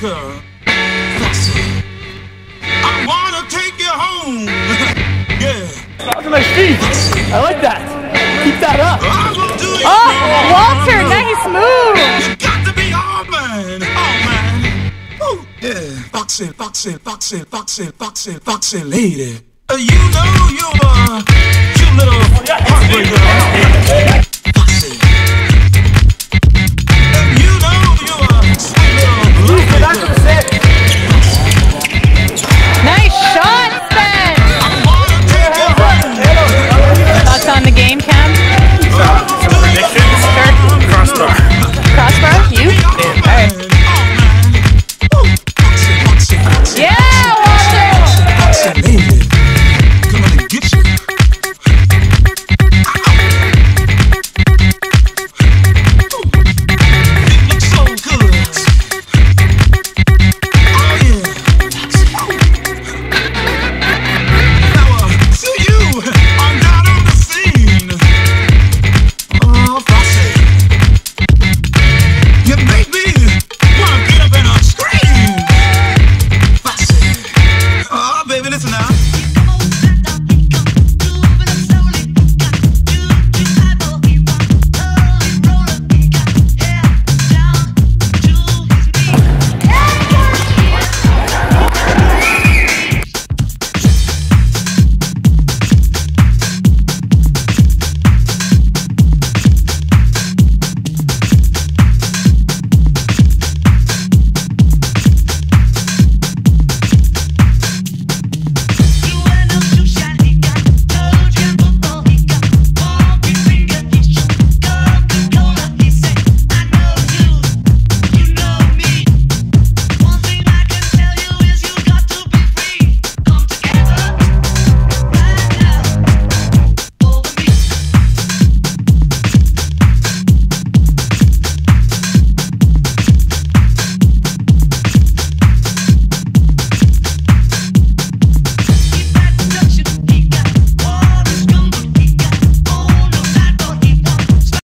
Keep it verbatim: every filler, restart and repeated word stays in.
girl. Foxy. I wanna take you home. Yeah. Those are my feet. I like that. Keep that up. Oh, Walter, nice move. You got to be all man. All man. Woo. Yeah. Foxy, foxy, foxy, foxy, foxy, foxy lady. Uh, you know you're a cute little heartbreaker.